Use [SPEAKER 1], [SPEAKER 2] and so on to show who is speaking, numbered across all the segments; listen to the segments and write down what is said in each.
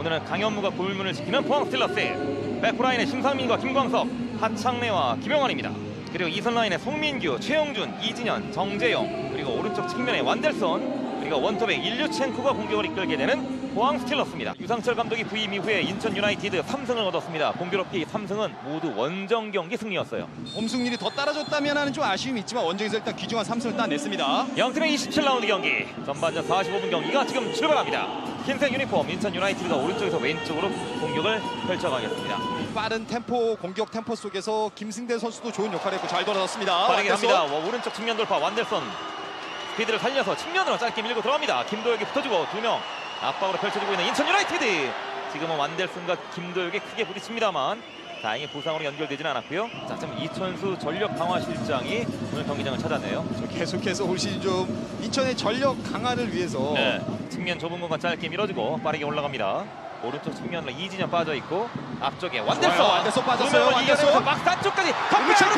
[SPEAKER 1] 오늘은 강현무가 골문을 지키는 포항 스틸러스. 백프라인의 심상민과 김광석, 하창래와 김영환입니다. 그리고 이선라인의 송민규, 최영준, 이진현, 정재영, 그리고 오른쪽 측면에 완델손, 그리고 원톱의 일류첸코가 공격을 이끌게 되는 포항 스틸러스입니다. 유상철 감독이 부임 이후에 인천 유나이티드 3승을 얻었습니다. 공교롭게 이 3승은 모두 원정 경기 승리였어요.
[SPEAKER 2] 엄승률이 더 따라줬다면 하는 좀 아쉬움이 있지만 원정에서 일단 귀중한 3승을 따냈습니다.
[SPEAKER 1] 양팀의 27라운드 경기, 전반전 45분 경기가 지금 출발합니다. 흰색 유니폼 인천 유나이티드가 오른쪽에서 왼쪽으로 공격을 펼쳐가겠습니다.
[SPEAKER 2] 빠른 템포, 공격 템포 속에서 김승대 선수도 좋은 역할을 했고 잘 돌아섰습니다.
[SPEAKER 1] 빠르게 합니다. 오른쪽 측면 돌파 완델손, 스피드를 살려서 측면으로 짧게 밀고 들어갑니다. 김도혁이 붙어주고 두 명 압박으로 펼쳐주고 있는 인천 유나이티드. 지금은 완델손과 김도혁이 크게 부딪힙니다만 다행히 부상으로 연결되지는 않았고요. 자, 지금 이천수 전력 강화 실장이 오늘 경기장을 찾았네요.
[SPEAKER 2] 계속해서 올 시즌 좀 인천의 전력 강화를 위해서
[SPEAKER 1] 측면 좁은 공간 짧게 밀어주고 빠르게 올라갑니다. 오른쪽 측면으로 이진현 빠져있고 앞쪽에 완델손.
[SPEAKER 2] 완델손 빠졌어요.
[SPEAKER 1] 완델손 박스 안쪽까지
[SPEAKER 2] 일류첸코!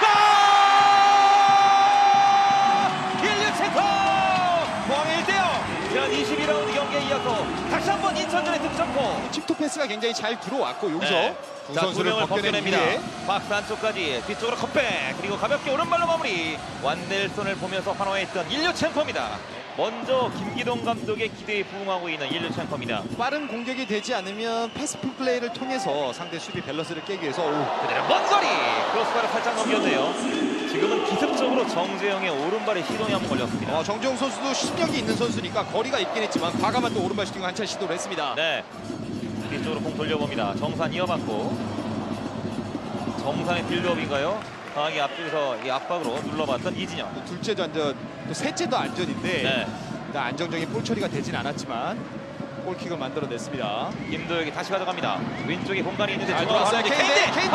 [SPEAKER 1] 일류첸코! 포항의 1대0. 지난 22라운드 경기에 이어서 다시 한번 인천전의 득점포.
[SPEAKER 2] 칩토 패스가 굉장히 잘 들어왔고 여기서 두
[SPEAKER 1] 자, 두
[SPEAKER 2] 선수를
[SPEAKER 1] 명을
[SPEAKER 2] 벗겨냅니다.
[SPEAKER 1] 박스 안쪽까지 뒤쪽으로 컵백, 그리고 가볍게 오른발로 마무리. 완델손을 보면서 환호했던 일류첸코입니다. 먼저 김기동 감독의 기대에 부응하고 있는 일류첸코입니다.
[SPEAKER 2] 빠른 공격이 되지 않으면 패스 플레이를 통해서 상대 수비 밸런스를 깨기 위해서
[SPEAKER 1] 그대로 먼 거리 크로스바를 살짝 넘겼네요. 지금은 기습적으로 정재영의 오른발에 시동이 한번 걸렸습니다.
[SPEAKER 2] 정재영 선수도 실력이 있는 선수니까 거리가 있긴 했지만 과감한 또 오른발 슈팅을 한차례 시도를 했습니다.
[SPEAKER 1] 네, 뒤쪽으로 공 돌려봅니다. 정산 이어받고 정산의 빌드업인가요? 강하게 앞쪽에서 이 압박으로 눌러봤던 이진영.
[SPEAKER 2] 또 둘째도 안전, 또 셋째도 안전인데 안정적인 볼 처리가 되진 않았지만 골킥을 만들어냈습니다.
[SPEAKER 1] 김도혁이 다시 가져갑니다. 왼쪽에 공간이 있는데
[SPEAKER 2] 잘 돌아왔어요. 케인데!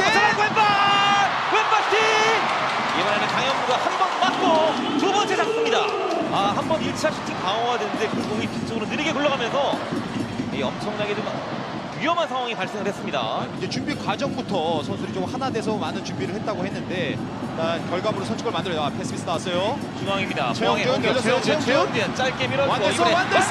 [SPEAKER 1] 왼발 슈팅! 이번에는 강현무가 한 번 맞고 두 번째 잡습니다. 한 번 1차 슈팅 강화가 됐는데 그 공이 뒤쪽으로 느리게 굴러가면서 이 엄청나게 좀 위험한 상황이 발생을 했습니다.
[SPEAKER 2] 이제 준비 과정부터 선수들이 좀 하나 돼서 많은 준비를 했다고 했는데 결과물로 선취골 만들어요. 패스 미스 나왔어요.
[SPEAKER 1] 중앙입니다.
[SPEAKER 2] 최영준 열렸어요.
[SPEAKER 1] 최영준 짧게 밀어주고
[SPEAKER 2] 완델손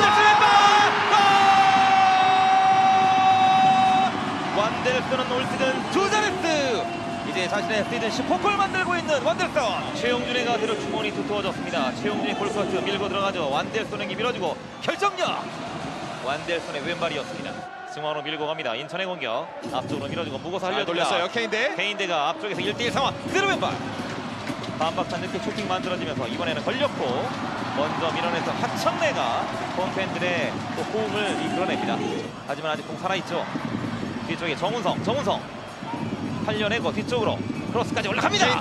[SPEAKER 1] 완델손은 올 시즌 두 자릿수. 이제 자신의 시즌 10호골 만들고 있는 완델손. 최영준의 가드로 주머니 두터워졌습니다. 최영준이 볼커트 밀고 들어가죠. 완델손에게 밀어주고 결정력. 완델손의 왼발이었습니다. 중앙으로 밀고 갑니다. 인천의 공격. 앞쪽으로 밀어주고 무거서 흘려줍니다.
[SPEAKER 2] 돌렸어요. 케인데가
[SPEAKER 1] 앞쪽에서 1대1 상황. 그대로 왼발. 반박한 늦게 슈팅 만들어지면서 이번에는 걸렸고 먼저 밀어내서 하창래가 홈팬들의 또 호응을 이끌어냅니다. 하지만 아직 공 살아있죠. 뒤쪽에 정운성 살려내고 뒤쪽으로 크로스까지 올라갑니다.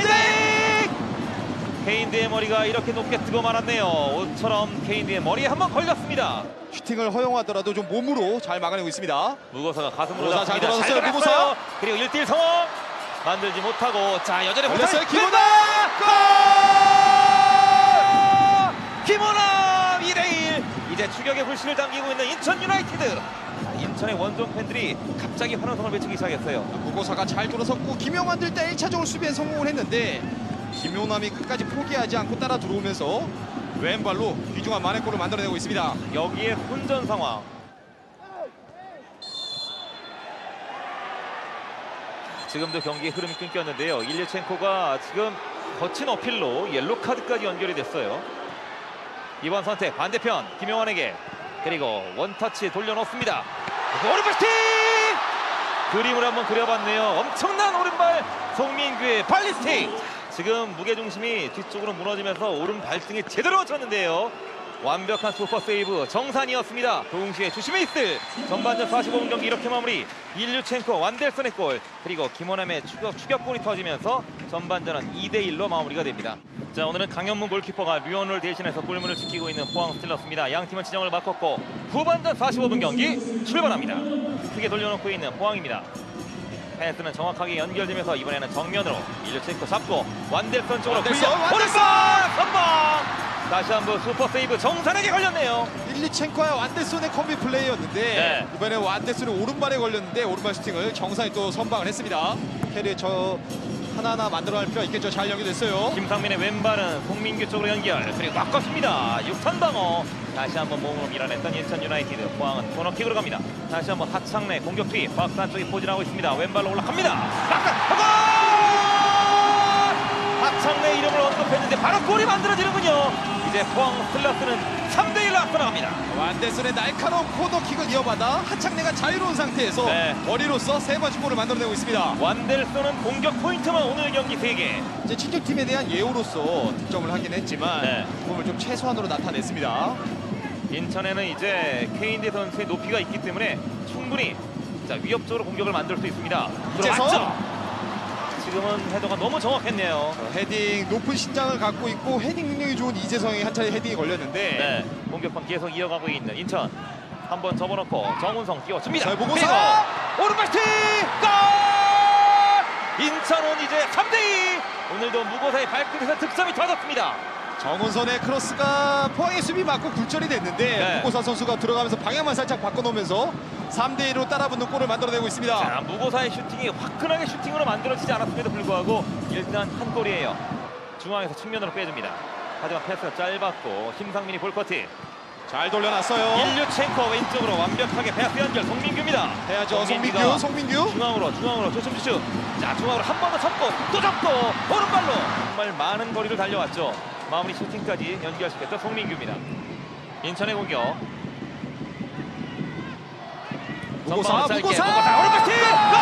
[SPEAKER 1] 케인드의 머리가 이렇게 높게 뜨고 말았네요. 옷처럼 케인드의 머리에 한번 걸렸습니다.
[SPEAKER 2] 슈팅을 허용하더라도 좀 몸으로 잘 막아내고 있습니다.
[SPEAKER 1] 무고사가 가슴으로
[SPEAKER 2] 무고사 잘
[SPEAKER 1] 잡습니다.
[SPEAKER 2] 들어갔어요. 무고사
[SPEAKER 1] 그리고 1대1 상황 만들지 못하고 자 여전히
[SPEAKER 2] 걸렸어요.
[SPEAKER 1] 김호남 2대1. 이제 추격의 불씨를 당기고 있는 인천 유나이티드. 인천의 원정 팬들이 갑자기 환호성을 외치기 시작했어요.
[SPEAKER 2] 무고사가 잘 돌아섰고 김영환 들때 1차적으로 수비에 성공을 했는데 김용남이 끝까지 포기하지 않고 따라 들어오면서 왼발로 귀중한 만회골을 만들어내고 있습니다.
[SPEAKER 1] 여기에 혼전 상황. 지금도 경기의 흐름이 끊겼는데요. 일류첸코가 지금 거친 어필로 옐로 카드까지 연결이 됐어요. 이번 선택 반대편 김용환에게, 그리고 원터치 돌려놓습니다. 오른발 슈팅! 그림을 한번 그려봤네요. 엄청난 오른발 송민규의 발리스틱. 지금 무게중심이 뒤쪽으로 무너지면서 오른 발등에 제대로 쳤는데요. 완벽한 슈퍼 세이브 정산이었습니다. 동시에 주심의 있을 전반전 45분 경기 이렇게 마무리. 일류첸코 완델손의 골, 그리고 김호남의 추격골이 터지면서 전반전은 2대1로 마무리가 됩니다. 자, 오늘은 강현무 골키퍼가 류현우를 대신해서 골문을 지키고 있는 포항 스틸러스입니다. 양 팀은 지정을 바꿨고 후반전 45분 경기 출발합니다. 크게 돌려놓고 있는 포항입니다. 패스는 정확하게 연결되면서 이번에는 정면으로 일류첸코 잡고 완델손 쪽으로 굴려 오른발 선방. 다시 한번 슈퍼 세이브 정산에게 걸렸네요.
[SPEAKER 2] 일류첸코와 완델손의 콤비 플레이였는데 이번에 완델손의 오른발에 걸렸는데 오른발 슈팅을 정산이 또 선방을 했습니다. 캐리의 하나하나 만들어갈 필요가 있겠죠. 잘 연결됐어요.
[SPEAKER 1] 김상민의 왼발은 송민규 쪽으로 연결. 그리고 바꿨습니다. 6선 방어. 다시 한번 몸으로 밀어냈던 인천 유나이티드. 포항은 코너킥으로 갑니다. 다시 한번 하창래 공격 투입. 박스 안쪽에 포진하고 있습니다. 왼발로 올라갑니다. 하창래 이름을 언급했는데 바로 골이 만들어지는군요. 이제 포항 슬라스는 3대1로 앞서나갑니다.
[SPEAKER 2] 완델슨의 날카로운 코너킥을 이어받아 하창래가 자유로운 상태에서
[SPEAKER 1] 네.
[SPEAKER 2] 머리로서 세 번째 골을 만들어내고 있습니다.
[SPEAKER 1] 완델슨은 공격 포인트만 오늘 경기 3개.
[SPEAKER 2] 이제 친척팀에 대한 예우로서 득점을 하긴 했지만
[SPEAKER 1] 네.
[SPEAKER 2] 부분을 좀 최소한으로 나타냈습니다.
[SPEAKER 1] 인천에는 이제 케인대 선수의 높이가 있기 때문에 충분히 위협적으로 공격을 만들 수 있습니다.
[SPEAKER 2] 이재성!
[SPEAKER 1] 들어왔죠. 지금은 헤더가 너무 정확했네요.
[SPEAKER 2] 헤딩 높은 신장을 갖고 있고 헤딩 능력이 좋은 이재성이 한 차례 헤딩이 걸렸는데
[SPEAKER 1] 네, 공격권 계속 이어가고 있는 인천. 한번 접어놓고 정운성 띄워줍니다.
[SPEAKER 2] 잘 보고서!
[SPEAKER 1] 그리고 오른발 슈팅! 골! 인천은 이제 3대2. 오늘도 무고사의 발끝에서 득점이 터졌습니다.
[SPEAKER 2] 정은선의 크로스가 포항의 수비 맞고 굴절이 됐는데
[SPEAKER 1] 네.
[SPEAKER 2] 무고사 선수가 들어가면서 방향만 살짝 바꿔놓으면서 3대1로 따라붙는 골을 만들어내고 있습니다.
[SPEAKER 1] 자, 무고사의 슈팅이 화끈하게 슈팅으로 만들어지지 않았음에도 불구하고 일단 한 골이에요. 중앙에서 측면으로 빼줍니다. 하지만 패스가 짧았고 김상민이 볼커트.
[SPEAKER 2] 잘 돌려놨어요.
[SPEAKER 1] 일류첸코 왼쪽으로 완벽하게 패스 연결. 송민규입니다.
[SPEAKER 2] 해야죠.
[SPEAKER 1] 송민규가
[SPEAKER 2] 송민규.
[SPEAKER 1] 중앙으로 조심주슛. 자, 중앙으로 한 번 더 접고 또 접고 오른발로 정말 많은 거리를 달려왔죠. 마무리 슈팅까지 연결시켰던 송민규입니다. 인천의 공격.
[SPEAKER 2] 무고사
[SPEAKER 1] 짧게,
[SPEAKER 2] 무고사
[SPEAKER 1] 오른발 슈팅!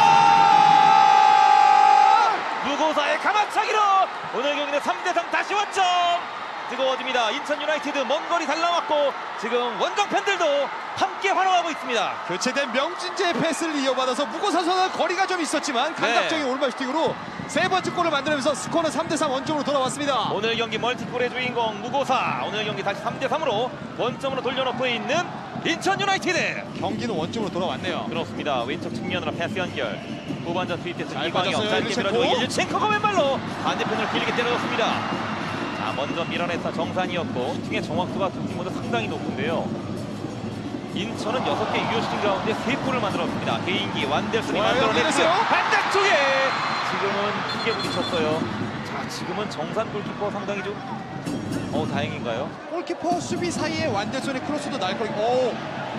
[SPEAKER 1] 골! 무고사의 가마차기로 오늘 경기는 3대3 다시 원점. 뜨거워집니다. 인천 유나이티드 먼 거리 달라왔고 지금 원정 팬들도 함께 환호하고 있습니다.
[SPEAKER 2] 교체된 명진재의 패스를 이어받아서 무고사 선수는 거리가 좀 있었지만 감각적인 오른발 슈팅으로 세 번째 골을 만들면서 스코어는 3대3 원점으로 돌아왔습니다.
[SPEAKER 1] 오늘 경기 멀티골의 주인공 무고사. 오늘 경기 다시 3대3으로 원점으로 돌려놓고 있는 인천 유나이티드.
[SPEAKER 2] 경기는 원점으로 돌아왔네요.
[SPEAKER 1] 그렇습니다. 왼쪽 측면으로 패스 연결. 후반전 투입됐던
[SPEAKER 2] 잘
[SPEAKER 1] 이광영
[SPEAKER 2] 빠졌어요.
[SPEAKER 1] 짧게
[SPEAKER 2] 일류첸코.
[SPEAKER 1] 밀어주고 일류첸코가 왼발로 반대편을 길게 때려줬습니다. 자, 먼저 밀어냈던 정산이었고 슈팅의 정확도가 두 팀 모두 상당히 높은데요. 인천은 6개 유효슈팅 가운데 3골을 만들었습니다. 개인기 완델슨이 만들어냈어요. 반대쪽에 지금은 크게 부딪혔어요. 자, 지금은 정산 골키퍼 상당히 좀 다행인가요?
[SPEAKER 2] 골키퍼 수비 사이에 완델손의 크로스도 날거리고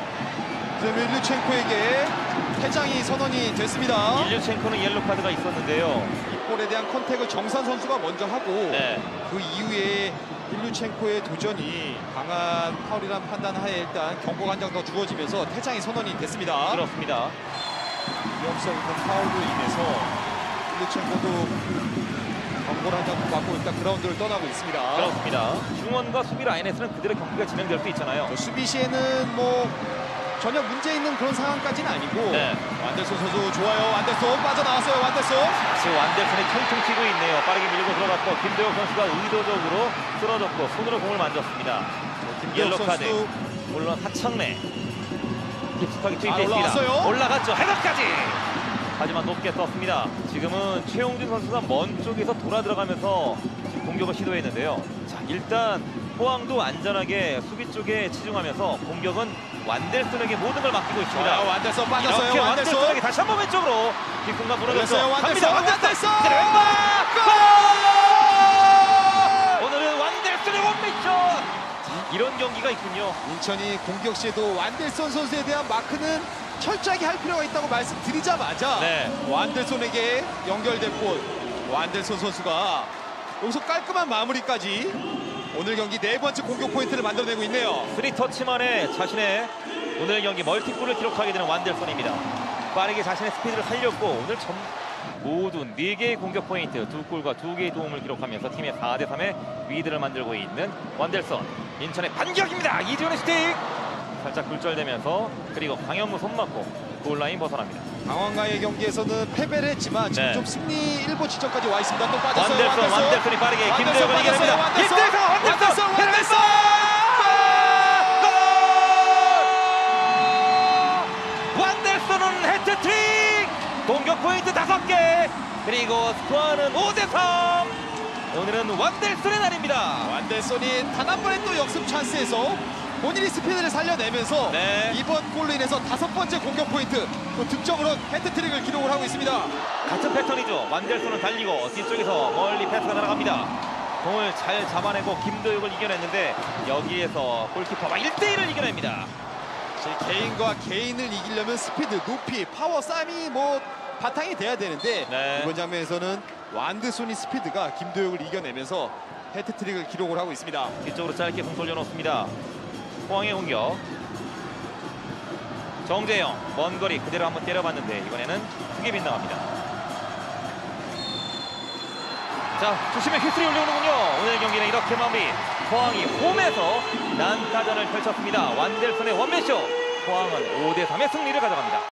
[SPEAKER 2] 일류첸코에게 퇴장이 선언이 됐습니다.
[SPEAKER 1] 일류첸코는 옐로 카드가 있었는데요.
[SPEAKER 2] 이 골에 대한 컨택을 정산 선수가 먼저 하고
[SPEAKER 1] 네.
[SPEAKER 2] 그 이후에 일류첸코의 도전이 강한 파울이라는 판단하에 일단 경고가 한 장 더 주어지면서 퇴장이 선언이 됐습니다.
[SPEAKER 1] 그렇습니다.
[SPEAKER 2] 위험성 있는 파울로 인해서 일류첸코도 경고를 한 장 받고 일단 그라운드를 떠나고 있습니다.
[SPEAKER 1] 그렇습니다. 중원과 수비 라인에서는 그대로 경기가 진행될 수 있잖아요.
[SPEAKER 2] 수비 시에는 뭐 전혀 문제 있는 그런 상황까지는 아니고
[SPEAKER 1] 네.
[SPEAKER 2] 완델손 선수 좋아요. 완델손 빠져나왔어요. 완델손.
[SPEAKER 1] 지금 완델슨이 퉁퉁 튀고 있네요. 빠르게 밀고 들어갔고 김대호 선수가 의도적으로 쓰러졌고 손으로 공을 만졌습니다. 옐로 카드.
[SPEAKER 2] 선수
[SPEAKER 1] 물론 하창래 깊숙하게 투입되어
[SPEAKER 2] 올라왔어요.
[SPEAKER 1] 있습니다. 올라갔죠. 헤더까지. 하지만 높게 떴습니다. 지금은 최용준 선수가 먼 쪽에서 돌아 들어가면서 지금 공격을 시도했는데요. 자, 일단 포항도 안전하게 수비 쪽에 치중하면서 공격은 완델슨에게 모든 걸 맡기고 있습니다.
[SPEAKER 2] 좋아요. 완델손 빠졌어요.
[SPEAKER 1] 이렇게
[SPEAKER 2] 완델손.
[SPEAKER 1] 완델슨에게 다시 한번 왼쪽으로 뒷공간 무너졌죠.
[SPEAKER 2] 완델손. 완델손.
[SPEAKER 1] 왼발 골! 오늘은 완델슨의 원미션. 이런 경기가 있군요.
[SPEAKER 2] 인천이 공격 시에도 완델손 선수에 대한 마크는 철저하게 할 필요가 있다고 말씀드리자마자
[SPEAKER 1] 네.
[SPEAKER 2] 완델손에게 연결된 골. 완델손 선수가 여기서 깔끔한 마무리까지 오늘 경기 네 번째 공격 포인트를 만들어내고 있네요.
[SPEAKER 1] 3터치 만에 자신의 오늘 경기 멀티골을 기록하게 되는 완델슨입니다. 빠르게 자신의 스피드를 살렸고 오늘 모두 4개의 공격 포인트, 2골과 2개의 도움을 기록하면서 팀의 4대3의 리드를 만들고 있는 완델슨. 인천의 반격입니다. 이지훈의 슈팅! 살짝 굴절되면서 그리고 강현무 손 맞고 골라인 벗어납니다.
[SPEAKER 2] 강원과의 경기에서는 패배를 했지만 지금
[SPEAKER 1] 네.
[SPEAKER 2] 좀 승리 일보 지점까지 와 있습니다. 또 빠졌어요.
[SPEAKER 1] 완델슨이 빠르게
[SPEAKER 2] 완델슨
[SPEAKER 1] 김대호가 이겨냅니다.
[SPEAKER 2] 완델슨
[SPEAKER 1] 완델슨! 완델슨은 해트트릭! 공격 포인트 5개! 그리고 스코어는 5대3! 오늘은 완델슨의 날입니다.
[SPEAKER 2] 완델손이 단 한 번의 또 역습 찬스에서 본인이 스피드를 살려내면서
[SPEAKER 1] 네.
[SPEAKER 2] 이번 골로 인해서 5번째 공격 포인트, 또 득점으로 해트트릭을 기록을 하고 있습니다.
[SPEAKER 1] 같은 패턴이죠. 완델손은 달리고 뒤쪽에서 멀리 패스가 날아갑니다. 공을 잘 잡아내고 김도혁을 이겨냈는데 여기에서 골키퍼가 1대1을 이겨냅니다.
[SPEAKER 2] 개인과 개인을 이기려면 스피드, 높이, 파워, 싸움이 뭐 바탕이 돼야 되는데
[SPEAKER 1] 네.
[SPEAKER 2] 이번 장면에서는 완드손이 스피드가 김도혁을 이겨내면서 해트트릭을 기록을 하고 있습니다.
[SPEAKER 1] 뒤쪽으로 짧게 공 돌려놓습니다. 포항의 공격. 정재영 먼 거리 그대로 한번 때려봤는데 이번에는 크게 빗나갑니다. 자, 조심해 휘슬이 올려오는군요. 오늘 경기는 이렇게 마무리. 포항이 홈에서 난타전을 펼쳤습니다. 완델손의 원맨쇼. 포항은 5대3의 승리를 가져갑니다.